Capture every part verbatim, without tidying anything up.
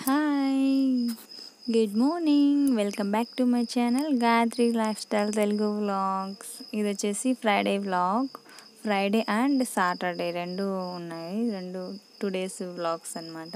Hi, good morning. Welcome back to my channel Gayatri lifestyle Telugu vlogs. ఇది వచ్చేసి Friday vlog. Friday and Saturday రెండు ఉన్నాయి, రెండు two days vlogs అనమాట.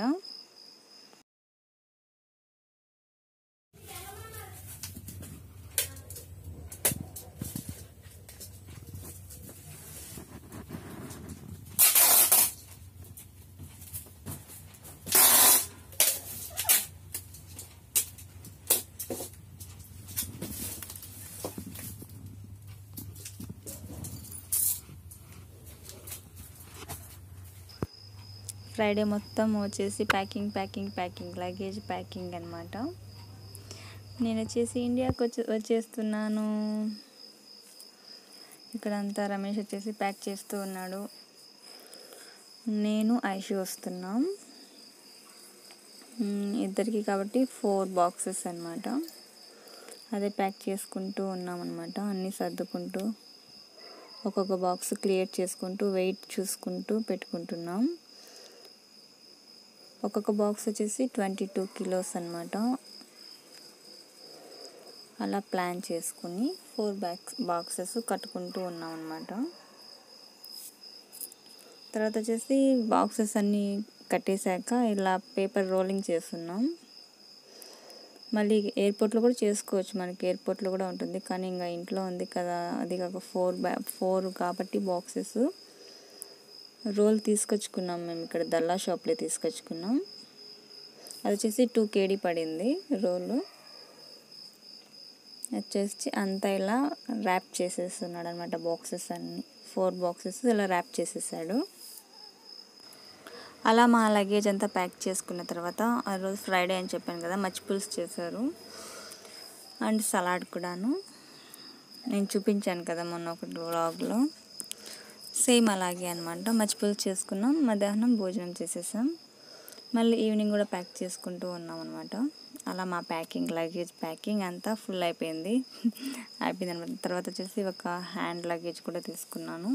Friday మొత్తం వచ్చేసి packing packing packing luggage packing అనమాట. నేను వచ్చేసి ఇండియాకి వచ్చి వచ్చేస్తున్నాను. ఇక్కడంతా రమేష్ వచ్చేసి ప్యాక్ చేస్తూ ఉన్నాడు. నేను ఐషు వస్తున్నాం ఇద్దరికి, కాబట్టి ఫోర్ బాక్సెస్ అనమాట. అదే ప్యాక్ చేసుకుంటూ ఉన్నాం అనమాట. అన్నీ సర్దుకుంటూ ఒక్కొక్క బాక్స్ క్లియర్ చేసుకుంటూ వెయిట్ చూసుకుంటూ పెట్టుకుంటున్నాం. ఒక్కొక్క బాక్స్ వచ్చేసి ట్వంటీ టూ కిలోస్ అనమాట. అలా ప్లాన్ చేసుకుని ఫోర్ బ్యాక్స్ బాక్సెస్ కట్టుకుంటూ ఉన్నాం అనమాట. తర్వాత వచ్చేసి బాక్సెస్ అన్నీ కట్టేశాక ఇలా పేపర్ రోలింగ్ చేస్తున్నాం. మళ్ళీ ఎయిర్పోర్ట్లో కూడా చేసుకోవచ్చు, మనకి ఎయిర్పోర్ట్లో కూడా ఉంటుంది, కానీ ఇంకా ఇంట్లో ఉంది కదా. అది కాక ఫోర్ బ్యా ఫోర్ కాబట్టి బాక్సెస్ రోల్ తీసుకొచ్చుకున్నాం మేము. ఇక్కడ దల్లా షాప్లో తీసుకొచ్చుకున్నాం. అది వచ్చేసి టూ కేడీ పడింది రోలు. వచ్చేసి అంతా ఇలా ర్యాప్ చేసేస్తున్నాడు అనమాట. బాక్సెస్ అన్నీ ఫోర్ బాక్సెస్ ఇలా ర్యాప్ చేసేసాడు. అలా మా లగేజ్ అంతా ప్యాక్ చేసుకున్న తర్వాత, ఆ రోజు ఫ్రైడే అని చెప్పాను కదా, మచ్చి పులుసు చేశారు అండ్ సలాడ్ కూడాను. నేను చూపించాను కదా మొన్న ఒక వ్లాగ్లో, సేమ్ అలాగే అనమాట. మచ్చి పులుసు చేసుకున్నాం, మధ్యాహ్నం భోజనం చేసేసాం. మళ్ళీ ఈవినింగ్ కూడా ప్యాక్ చేసుకుంటూ ఉన్నాం అనమాట. అలా మా ప్యాకింగ్ లగేజ్ ప్యాకింగ్ అంతా ఫుల్ అయిపోయింది అయిపోయింది అనమాట. తర్వాత వచ్చేసి ఒక హ్యాండ్ లగేజ్ కూడా తీసుకున్నాను.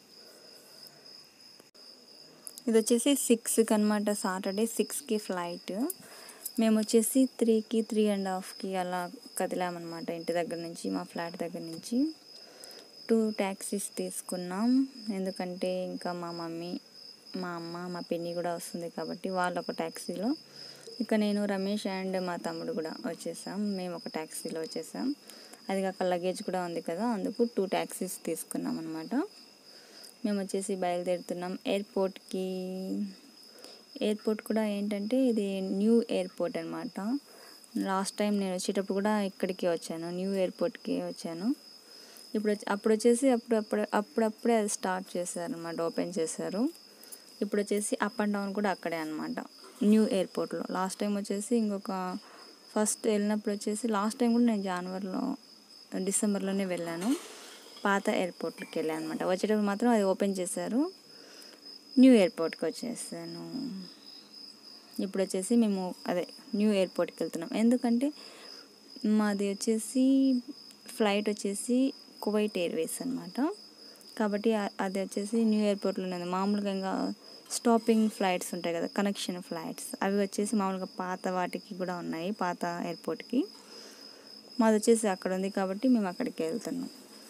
ఇది వచ్చేసి సిక్స్కి అనమాట, సాటర్డే సిక్స్కి ఫ్లైట్. మేము వచ్చేసి త్రీకి త్రీ అండ్ హాఫ్కి అలా కదిలామన్నమాట ఇంటి దగ్గర నుంచి, మా ఫ్లాట్ దగ్గర నుంచి. టూ ట్యాక్సీస్ తీసుకున్నాం, ఎందుకంటే ఇంకా మా మమ్మీ, మా అమ్మ, మా పిన్ని కూడా వస్తుంది కాబట్టి వాళ్ళు ఒక ట్యాక్సీలో, ఇక నేను, రమేష్ అండ్ మా తమ్ముడు కూడా వచ్చేసాం. మేము ఒక ట్యాక్సీలో వచ్చేసాం. అది కాక లగేజ్ కూడా ఉంది కదా, అందుకు టూ ట్యాక్సీస్ తీసుకున్నాం అనమాట. మేము వచ్చేసి బయలుదేరుతున్నాం ఎయిర్పోర్ట్కి. ఎయిర్పోర్ట్ కూడా ఏంటంటే ఇది న్యూ ఎయిర్పోర్ట్ అనమాట. లాస్ట్ టైం నేను వచ్చేటప్పుడు కూడా ఇక్కడికి వచ్చాను, న్యూ ఎయిర్పోర్ట్కి వచ్చాను. ఇప్పుడు అప్పుడు వచ్చేసి అప్పుడు అప్పుడు అప్పుడప్పుడే అది స్టార్ట్ చేశారు అనమాట, ఓపెన్ చేశారు. ఇప్పుడు వచ్చేసి అప్ అండ్ డౌన్ కూడా అక్కడే అనమాట, న్యూ ఎయిర్పోర్ట్లో. లాస్ట్ టైం వచ్చేసి ఇంకొక ఫస్ట్ వెళ్ళినప్పుడు వచ్చేసి లాస్ట్ టైం కూడా నేను జనవరిలో డిసెంబర్లోనే వెళ్ళాను, పాత ఎయిర్పోర్ట్కి వెళ్ళాను అనమాట. వచ్చేటప్పుడు మాత్రం అది ఓపెన్ చేశారు, న్యూ ఎయిర్పోర్ట్కి వచ్చేసాను. ఇప్పుడు వచ్చేసి మేము అదే న్యూ ఎయిర్పోర్ట్కి వెళ్తున్నాం, ఎందుకంటే మాది వచ్చేసి ఫ్లైట్ వచ్చేసి కువైట్ ఎయిర్వేస్ అనమాట. కాబట్టి అది వచ్చేసి న్యూ ఎయిర్పోర్ట్లోనే ఉంది. మామూలుగా ఇంకా స్టాపింగ్ ఫ్లైట్స్ ఉంటాయి కదా, కనెక్షన్ ఫ్లైట్స్, అవి వచ్చేసి మామూలుగా పాత వాటికి కూడా ఉన్నాయి, పాత ఎయిర్పోర్ట్కి. మాది వచ్చేసి అక్కడ ఉంది కాబట్టి మేము అక్కడికి వెళ్తున్నాం.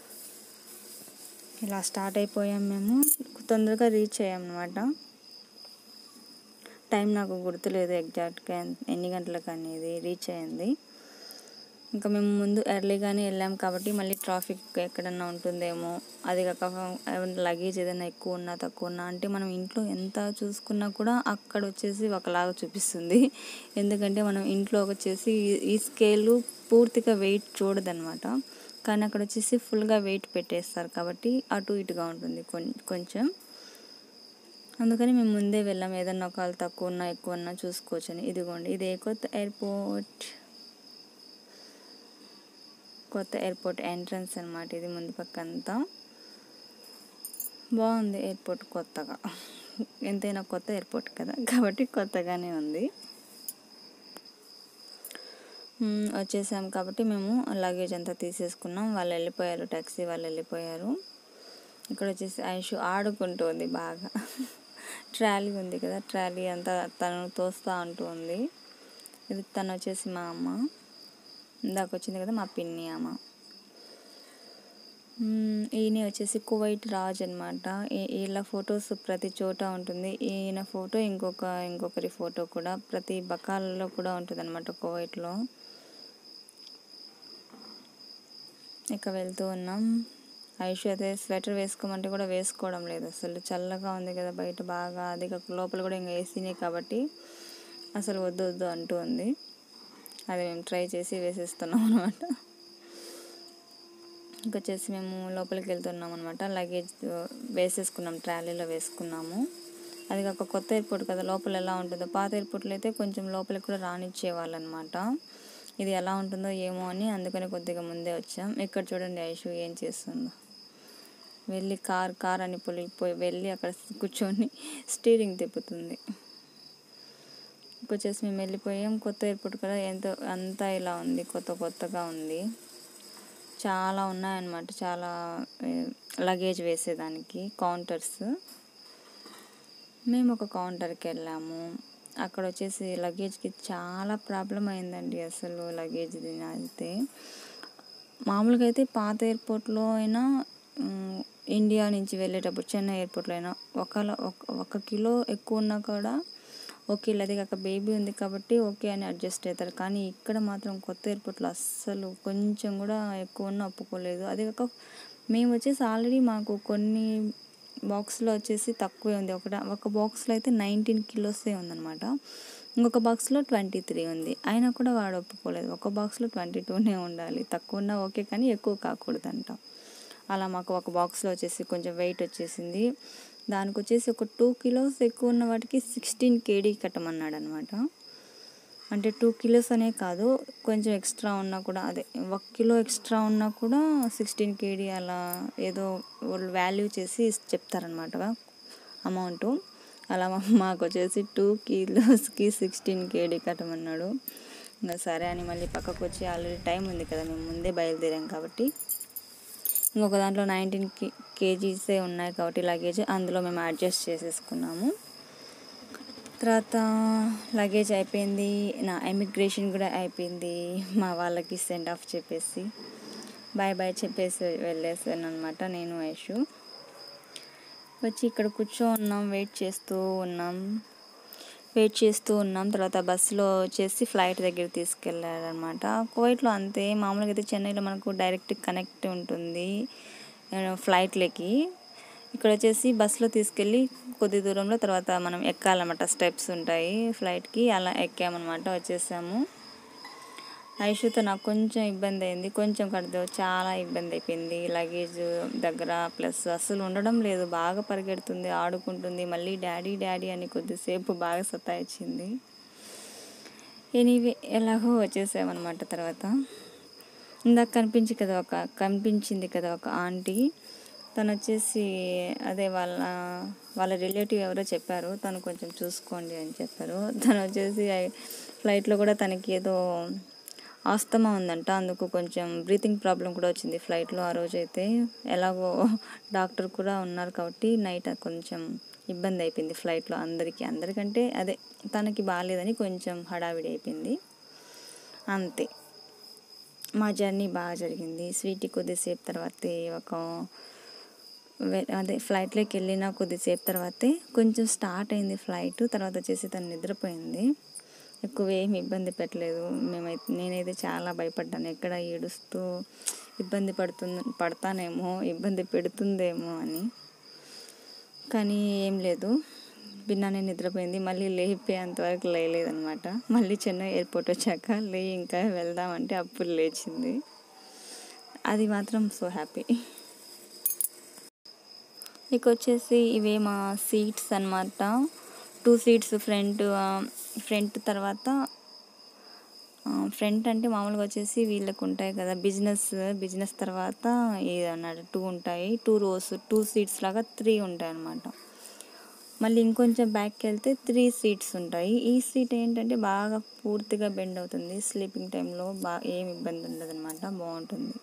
ఇలా స్టార్ట్ అయిపోయాం మేము, తొందరగా రీచ్ అయ్యాం అనమాట. టైం నాకు గుర్తులేదు ఎగ్జాక్ట్గా ఎన్ని గంటలకు అనేది రీచ్ అయ్యింది. ఇంకా మేము ముందు ఎర్లీగానే వెళ్ళాం కాబట్టి మళ్ళీ ట్రాఫిక్ ఎక్కడన్నా ఉంటుందేమో, అది కాక లగేజ్ ఏదైనా ఎక్కువ ఉన్నా తక్కువ ఉన్నా అంటే మనం ఇంట్లో ఎంత చూసుకున్నా కూడా అక్కడ వచ్చేసి ఒకలాగా చూపిస్తుంది. ఎందుకంటే మనం ఇంట్లో వచ్చేసి ఈ స్కేలు పూర్తిగా వెయిట్ చూడదనమాట, కానీ అక్కడ వచ్చేసి ఫుల్గా వెయిట్ పెట్టేస్తారు కాబట్టి అటు ఇటుగా ఉంటుంది కొంచెం. అందుకని మేము ముందే వెళ్ళాం, ఏదన్నా ఒకవేళ తక్కువ ఉన్నా ఎక్కువ ఉన్నా చూసుకోవచ్చని. ఇదిగోండి, ఇదే కొత్త ఎయిర్పోర్ట్, కొత్త ఎయిర్పోర్ట్ ఎంట్రన్స్ అనమాట. ఇది ముందు పక్క అంతా బాగుంది ఎయిర్పోర్ట్, కొత్తగా. ఎంతైనా కొత్త ఎయిర్పోర్ట్ కదా కాబట్టి కొత్తగానే ఉంది. వచ్చేసాం కాబట్టి మేము లగేజ్ అంతా తీసేసుకున్నాం. వాళ్ళు వెళ్ళిపోయారు, ట్యాక్సీ వాళ్ళు వెళ్ళిపోయారు. ఇక్కడ వచ్చేసి ఐషు ఆడుకుంటుంది బాగా. ట్రాలీ ఉంది కదా, ట్రాలీ అంతా తను తోస్తూ ఉంటుంది. ఇది తను వచ్చేసి మా అమ్మ, ఇందాక వచ్చింది కదా మా పిన్ని అమ్మ. ఈయన వచ్చేసి కువైట్ రాజ్ అనమాట. వీళ్ళ ఫొటోస్ ప్రతి చోట ఉంటుంది. ఈయన ఫోటో ఇంకొక ఇంకొకరి ఫోటో కూడా ప్రతి బకాలలో కూడా ఉంటుంది అనమాట కువైట్లో. ఇక వెళ్తూ ఉన్నాం. ఐషు అయితే స్వెటర్ వేసుకోమంటే కూడా వేసుకోవడం లేదు, అసలు చల్లగా ఉంది కదా బయట బాగా, అది లోపల కూడా ఇంకా ఏసీనే కాబట్టి అసలు వద్దు వద్దు అంటూ ఉంది. అది మేము ట్రై చేసి వేసేస్తున్నాం అనమాట. ఇంకొచ్చేసి మేము లోపలికి వెళ్తున్నాం అనమాట. లగేజ్ వేసేసుకున్నాం, ట్రాలీలో వేసుకున్నాము. అది కాక కొత్త ఎయిర్పోర్ట్ కదా, లోపల ఎలా ఉంటుందో, పాత ఎయిర్పోర్ట్లో అయితే కొంచెం లోపలికి కూడా రానిచ్చేవాళ్ళు అనమాట. ఇది ఎలా ఉంటుందో ఏమో అని అందుకని కొద్దిగా ముందే వచ్చాం. ఇక్కడ చూడండి ఐషు ఏం చేస్తుందో, వెళ్ళి కార్ కార్ అని పోయి వెళ్ళి అక్కడ కూర్చొని స్టీరింగ్ తిప్పుతుంది. ఇంకొచ్చేసి మేము వెళ్ళిపోయాం. కొత్త ఎయిర్పోర్ట్ కదా, ఎంతో అంతా ఇలా ఉంది, కొత్త కొత్తగా ఉంది. చాలా ఉన్నాయన్నమాట, చాలా లగేజ్ వేసేదానికి కౌంటర్స్. మేము ఒక కౌంటర్కి వెళ్ళాము. అక్కడ వచ్చేసి లగేజ్కి చాలా ప్రాబ్లం అయిందండి అసలు లగేజ్ది. అయితే మామూలుగా అయితే పాత ఎయిర్పోర్ట్లో అయినా, ఇండియా నుంచి వెళ్ళేటప్పుడు చెన్నై ఎయిర్పోర్ట్లో అయినా ఒకలా ఒక కిలో ఎక్కువ ఉన్నా కూడా ఓకే, అది కాక బేబీ ఉంది కాబట్టి ఓకే అని అడ్జస్ట్ అవుతారు. కానీ ఇక్కడ మాత్రం కొత్త ఎయిర్పోర్ట్లో అస్సలు కొంచెం కూడా ఎక్కువ ఉన్నా ఒప్పుకోలేదు. అది కాక మేము వచ్చేసి ఆల్రెడీ మాకు కొన్ని బాక్స్లో వచ్చేసి తక్కువే ఉంది. ఒక ఒక బాక్స్లో అయితే నైన్టీన్ కిలోసే ఉందన్నమాట, ఇంకొక బాక్స్లో ట్వంటీ త్రీ ఉంది. అయినా కూడా వాడు ఒప్పుకోలేదు. ఒక బాక్స్లో ట్వంటీ టూనే ఉండాలి, తక్కువ ఉన్నా ఓకే కానీ ఎక్కువ కాకూడదంట. అలా మాకు ఒక బాక్స్లో వచ్చేసి కొంచెం వెయిట్ వచ్చేసింది. దానికి వచ్చేసి ఒక టూ కిలోస్ ఎక్కువ ఉన్న వాటికి సిక్స్టీన్ కేడీ కట్టమన్నాడు అనమాట. అంటే టూ కిలోస్ అనే కాదు, కొంచెం ఎక్స్ట్రా ఉన్నా కూడా, అదే ఒక కిలో ఎక్స్ట్రా ఉన్నా కూడా సిక్స్టీన్ కేడీ అలా ఏదో వాళ్ళు వాల్యూ చేసి చెప్తారనమాట అమౌంట్. అలా మాకు వచ్చేసి టూ కిలోస్కి సిక్స్టీన్ కేడీ కట్టమన్నాడు. ఇంకా సరే అని మళ్ళీ పక్కకు వచ్చి, ఆల్రెడీ టైం ఉంది కదా, మేము ముందే బయలుదేరాం కాబట్టి ఇంకొక దాంట్లో నైన్టీన్ కే కేజీసే ఉన్నాయి కాబట్టి లగేజ్, అందులో మేము అడ్జస్ట్ చేసేసుకున్నాము. తర్వాత లగేజ్ అయిపోయింది, నా ఎమిగ్రేషన్ కూడా అయిపోయింది. మా వాళ్ళకి సెండ్ ఆఫ్ చెప్పేసి బాయ్ బాయ్ చెప్పేసి వెళ్ళేసాను అనమాట నేను ఐషు. వచ్చి ఇక్కడ కూర్చో ఉన్నాం, వెయిట్ చేస్తూ ఉన్నాం వెయిట్ చేస్తూ ఉన్నాం తర్వాత బస్సులో వచ్చేసి ఫ్లైట్ దగ్గర తీసుకెళ్ళారనమాట. కువైట్లో అంతే, మామూలుగా అయితే చెన్నైలో మనకు డైరెక్ట్ కనెక్ట్ ఉంటుంది ఫ్లైట్లకి. ఇక్కడ వచ్చేసి బస్సులో తీసుకెళ్ళి కొద్ది దూరంలో తర్వాత మనం ఎక్కాలన్నమాట, స్టెప్స్ ఉంటాయి ఫ్లైట్కి, అలా ఎక్కామన్నమాట. వచ్చేసాము. ఐషుతో నాకు కొంచెం ఇబ్బంది అయింది, కొంచెం కడితే చాలా ఇబ్బంది అయిపోయింది లగేజ్ దగ్గర. ప్లస్ అసలు ఉండడం లేదు, బాగా పరిగెడుతుంది, ఆడుకుంటుంది, మళ్ళీ డాడీ డాడీ అని కొద్దిసేపు బాగా సతాయించింది. ఎనీవే ఎలాగో వచ్చేసామన్నమాట. తర్వాత ఇందాక కనిపించి కదా ఒక కనిపించింది కదా ఒక ఆంటీ, తను వచ్చేసి అదే వాళ్ళ వాళ్ళ రిలేటివ్ ఎవరో చెప్పారు, తను కొంచెం చూసుకోండి అని చెప్పారు. తను వచ్చేసి ఫ్లైట్లో కూడా తనకి ఏదో ఆస్తమా ఉందంట, అందుకు కొంచెం బ్రీతింగ్ ప్రాబ్లం కూడా వచ్చింది ఫ్లైట్లో ఆ రోజైతే. ఎలాగో డాక్టర్ కూడా ఉన్నారు కాబట్టి నైట్ కొంచెం ఇబ్బంది అయిపోయింది ఫ్లైట్లో అందరికీ. అందరికంటే అదే తనకి బాగాలేదని కొంచెం హడావిడి అయిపోయింది అంతే. మా జర్నీ బాగా జరిగింది. స్వీటీ కొద్దిసేపు తర్వాతే ఒక అదే ఫ్లైట్లోకి వెళ్ళిన కొద్దిసేపు తర్వాతే కొంచెం స్టార్ట్ అయింది ఫ్లైట్. తర్వాత వచ్చేసి తను నిద్రపోయింది, ఎక్కువ ఏమి ఇబ్బంది పెట్టలేదు. మేమైతే నేనైతే చాలా భయపడ్డాను, ఎక్కడ ఏడుస్తూ ఇబ్బంది పడుతుంది పడతానేమో ఇబ్బంది పెడుతుందేమో అని. కానీ ఏం లేదు, బిన్నానే నిద్రపోయింది. మళ్ళీ లేపేంతవరకు లేలేదనమాట. మళ్ళీ చెన్నై ఎయిర్పోర్ట్ వచ్చాక లే ఇంకా వెళ్దామంటే అప్పుడు లేచింది. అది మాత్రం సో హ్యాపీ. ఇక వచ్చేసి ఇవే మా సీట్స్ అన్నమాట. టూ సీట్స్ ఫ్రంట్ ఫ్రంట్ తర్వాత ఫ్రంట్ అంటే మామూలుగా వచ్చేసి వీళ్ళకు ఉంటాయి కదా బిజినెస్ బిజినెస్ తర్వాత ఇది అన్నాడు టూ ఉంటాయి, టూ రోస్ టూ సీట్స్ లాగా త్రీ ఉంటాయి అన్నమాట. మళ్ళీ ఇంకొంచెం బ్యాక్కి వెళ్తే త్రీ సీట్స్ ఉంటాయి. ఈ సీట్ ఏంటంటే బాగా పూర్తిగా బెండ్ అవుతుంది, స్లీపింగ్ టైంలో బాగా ఏమి ఇబ్బంది ఉండదు అనమాట, బాగుంటుంది.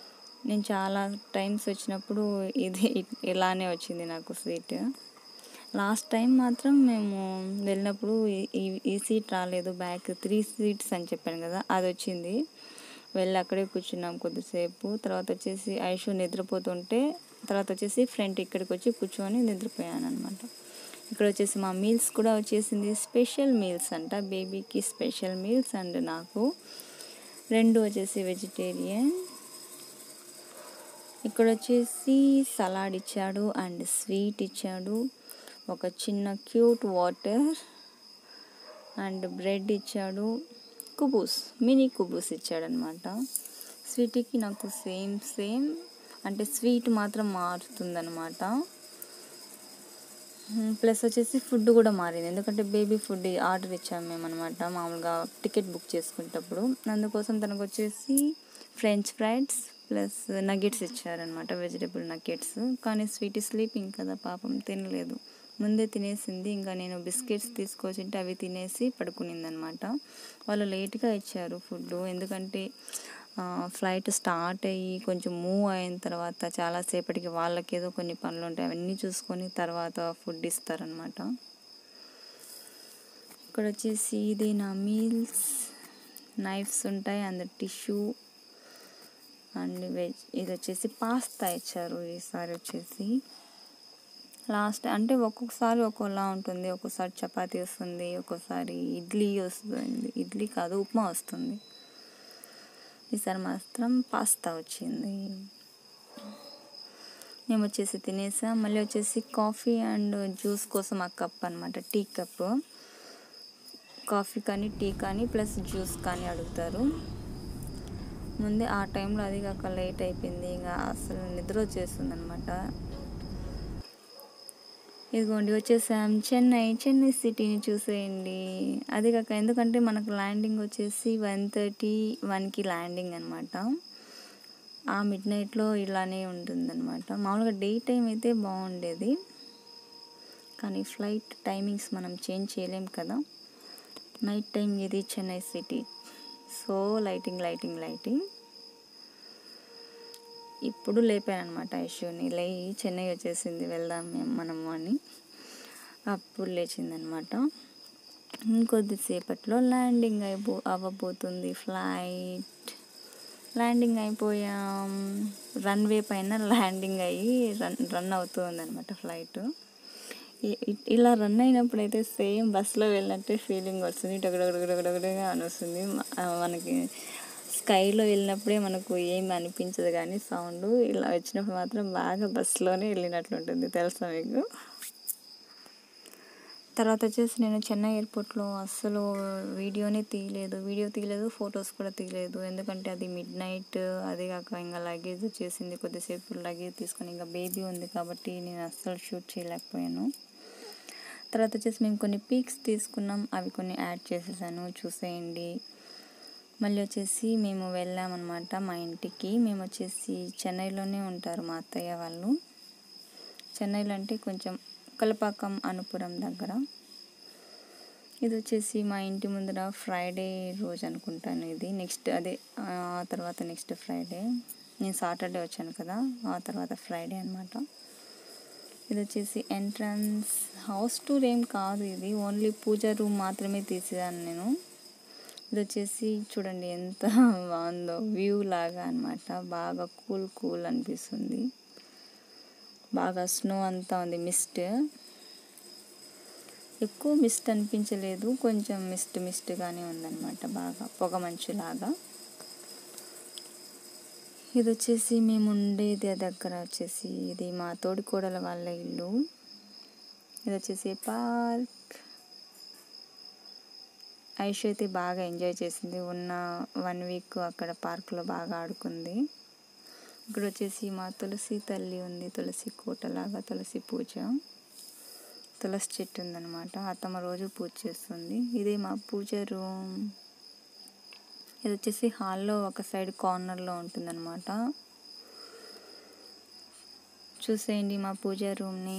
నేను చాలా టైమ్స్ వచ్చినప్పుడు ఇది ఇలానే వచ్చింది నాకు సీట్. లాస్ట్ టైం మాత్రం మేము వెళ్ళినప్పుడు ఈ ఈ సీట్ రాలేదు, బ్యాక్ త్రీ సీట్స్ అని చెప్పాను కదా, అది వచ్చింది. వెళ్ళి అక్కడే కూర్చున్నాం కొద్దిసేపు. తర్వాత వచ్చేసి ఐషు నిద్రపోతుంటే తర్వాత వచ్చేసి ఫ్రంట్ ఇక్కడికి వచ్చి కూర్చొని నిద్రపోయాను అనమాట. ఇక్కడ వచ్చేసి మా మీల్స్ కూడా వచ్చేసింది. స్పెషల్ మీల్స్ అంట, బేబీకి స్పెషల్ మీల్స్ అండ్ నాకు రెండు వచ్చేసి వెజిటేరియన్. ఇక్కడ వచ్చేసి సలాడ్ ఇచ్చాడు అండ్ స్వీట్ ఇచ్చాడు, ఒక చిన్న క్యూట్ వాటర్ అండ్ బ్రెడ్ ఇచ్చాడు, కుబూస్ మినీ కుబూస్ ఇచ్చాడనమాట. స్వీట్కి నాకు సేమ్ సేమ్ అంటే స్వీట్ మాత్రం మారుతుందనమాట. ప్లస్ వచ్చేసి ఫుడ్ కూడా మారింది, ఎందుకంటే బేబీ ఫుడ్ ఆర్డర్ ఇచ్చాము మేము అనమాట మామూలుగా టికెట్ బుక్ చేసుకునేటప్పుడు. అందుకోసం తనకు వచ్చేసి ఫ్రెంచ్ ఫ్రైస్ ప్లస్ నగెట్స్ ఇచ్చారనమాట, వెజిటేబుల్ నగెట్స్. కానీ స్వీట్ స్లీపింగ్ కదా పాపం, తినలేదు, ముందే తినేసింది. ఇంకా నేను బిస్కెట్స్ తీసుకొచ్చింటే అవి తినేసి పడుకునింది అనమాట. వాళ్ళు లేట్గా ఇచ్చారు ఫుడ్, ఎందుకంటే ఫ్లైట్ స్టార్ట్ అయ్యి కొంచెం మూవ్ అయిన తర్వాత చాలాసేపటికి వాళ్ళకి ఏదో కొన్ని పనులు ఉంటాయి, అవన్నీ చూసుకొని తర్వాత ఫుడ్ ఇస్తారనమాట. ఇక్కడ వచ్చేసి ఇది నా మీల్స్, నైఫ్స్ ఉంటాయి అండ్ టిష్యూ అండ్ వెజ్. ఇది వచ్చేసి పాస్తా ఇచ్చారు ఈసారి వచ్చేసి. లాస్ట్ అంటే ఒక్కొక్కసారి ఒక్కోలా ఉంటుంది, ఒక్కోసారి చపాతీ వస్తుంది, ఒక్కోసారి ఇడ్లీ వస్తుంది, ఇడ్లీ కాదు ఉప్మా వస్తుంది. ఈసారి మాత్రం పాస్తా వచ్చింది. మేము వచ్చేసి తినేసాం. మళ్ళీ వచ్చేసి కాఫీ అండ్ జ్యూస్ కోసం ఆ కప్ అనమాట, టీ కప్. కాఫీ కానీ టీ కానీ ప్లస్ జ్యూస్ కానీ అడుగుతారు ముందే. ఆ టైంలో అది కాక లేట్ అయిపోయింది, ఇంకా అసలు నిద్ర వచ్చేస్తుంది అనమాట. ఇదిగోండి వచ్చేసాం చెన్నై. చెన్నై సిటీని చూసేయండి. అది కాక ఎందుకంటే మనకు ల్యాండింగ్ వచ్చేసి వన్ థర్టీ వన్కి ల్యాండింగ్ అనమాట. ఆ మిడ్ నైట్లో ఇలానే ఉంటుందన్నమాట. మామూలుగా డే టైం అయితే బాగుండేది, కానీ ఫ్లైట్ టైమింగ్స్ మనం చేంజ్ చేయలేం కదా. నైట్ టైం ఇది Chennai city, so lighting lighting lighting. ఇప్పుడు లేపాను అనమాట ఐషుని, లే చెన్నై వచ్చేసింది వెళ్దాం మేము మనము అని. అప్పుడు లేచిందనమాట. ఇంకొద్దిసేపట్లో ల్యాండింగ్ అయిపో అవ్వబోతుంది ఫ్లైట్. ల్యాండింగ్ అయిపోయాం, రన్వే పైన ల్యాండింగ్ అయ్యి రన్ రన్ అవుతుంది అనమాట ఫ్లైట్. ఇలా రన్ అయినప్పుడైతే సేమ్ బస్సులో వెళ్ళినట్టే ఫీలింగ్ వస్తుంది, టగడగడగడగడగా అని వస్తుంది మనకి. స్కైలో వెళ్ళినప్పుడే మనకు ఏం అనిపించదు, కానీ సౌండ్ ఇలా వచ్చినప్పుడు మాత్రం బాగా బస్సులోనే వెళ్ళినట్లు ఉంటుంది, తెలుసా మీకు. తర్వాత వచ్చేసి నేను చెన్నై ఎయిర్పోర్ట్లో అస్సలు వీడియోనే తీయలేదు, వీడియో తీయలేదు ఫొటోస్ కూడా తీయలేదు, ఎందుకంటే అది మిడ్ నైట్. అది కాక ఇంకా లగేజ్ వచ్చేసింది, కొద్దిసేపు లగేజ్ తీసుకొని ఇంకా బేబీ ఉంది కాబట్టి నేను అస్సలు షూట్ చేయలేకపోయాను. తర్వాత వచ్చేసి మేము కొన్ని పిక్స్ తీసుకున్నాం, అవి కొన్ని యాడ్ చేసేసాను, చూసేయండి. మళ్ళీ వచ్చేసి మేము వెళ్ళామన్నమాట మా ఇంటికి. మేము వచ్చేసి చెన్నైలోనే ఉంటారు మా అత్తయ్య వాళ్ళు. చెన్నైలో అంటే కొంచెం కలపాకం అనుపురం దగ్గర. ఇది వచ్చేసి మా ఇంటి ముందర ఫ్రైడే రోజు అనుకుంటాను ఇది. నెక్స్ట్ అదే ఆ తర్వాత నెక్స్ట్ ఫ్రైడే, నేను సాటర్డే వచ్చాను కదా, ఆ తర్వాత ఫ్రైడే అనమాట. ఇది వచ్చేసి ఎంట్రన్స్. హౌస్ టూర్ ఏం కాదు ఇది, ఓన్లీ పూజ రూమ్ మాత్రమే తీసేదాన్ని నేను. ఇది వచ్చేసి చూడండి ఎంత బాగుందో, వ్యూ లాగా అనమాట. బాగా కూల్ కూల్ అనిపిస్తుంది, బాగా స్నో అంతా ఉంది, మిస్ట్. ఎక్కువ మిస్ట్ అనిపించలేదు, కొంచెం మిస్ట్ మిస్ట్గానే ఉందన్నమాట, బాగా పొగ మంచులాగా. ఇది వచ్చేసి మేము ఉండేది దగ్గర వచ్చేసి ఇది మా తోడికోడల వాళ్ళ ఇల్లు. ఇది వచ్చేసి పార్క్. ఐషు అయితే బాగా ఎంజాయ్ చేసింది, ఉన్న వన్ వీక్ అక్కడ పార్క్లో బాగా ఆడుకుంది. ఇక్కడ వచ్చేసి మా తులసి తల్లి ఉంది, తులసి కోటలాగా, తులసి పూజ, తులసి చెట్టు ఉందన్నమాట. అత్తమ్మ రోజు పూజ చేస్తుంది. ఇదే మా పూజ రూమ్. ఇది వచ్చేసి హాల్లో ఒక సైడ్ కార్నర్లో ఉంటుందన్నమాట. చూసేయండి మా పూజ రూమ్ని.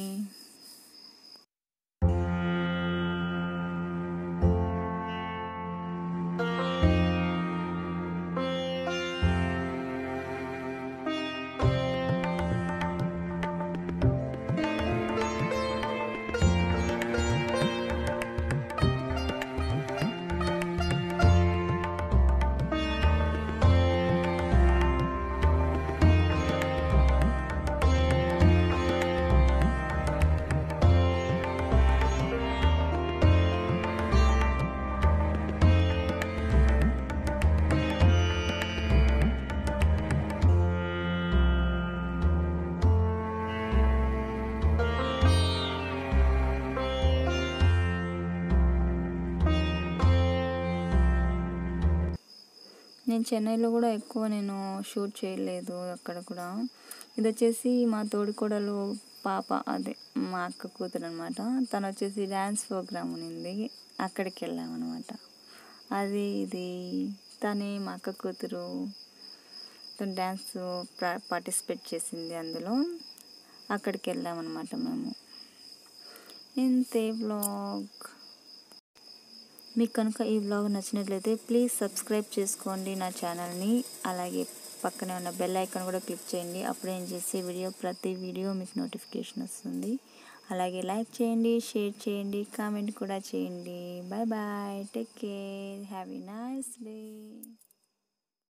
నేను చెన్నైలో కూడా ఎక్కువ నేను షూట్ చేయలేదు అక్కడ కూడా. ఇది వచ్చేసి మా తోడికోడలు పాప, అదే మా అక్క కూతురు అనమాట. తను వచ్చేసి డ్యాన్స్ ప్రోగ్రామ్ ఉన్నింది, అక్కడికి వెళ్ళామన్నమాట. అది ఇది తనే మా అక్క కూతురు, తను డ్యాన్స్ పార్టిసిపేట్ చేసింది అందులో. అక్కడికి వెళ్ళామన్నమాట మేము. ఇంతే వ్లాగ్. మీకు కనుక ఈ వ్లాగ్ నచ్చినట్లయితే ప్లీజ్ సబ్స్క్రైబ్ చేసుకోండి నా ఛానల్ని. అలాగే పక్కనే ఉన్న బెల్ ఐకాన్ కూడా క్లిక్ చేయండి. అప్పుడు నేను చేసే వీడియో ప్రతి వీడియో మీకు నోటిఫికేషన్ వస్తుంది. అలాగే లైక్ చేయండి, షేర్ చేయండి, కామెంట్ కూడా చేయండి. Bye bye, take care, have a nice day.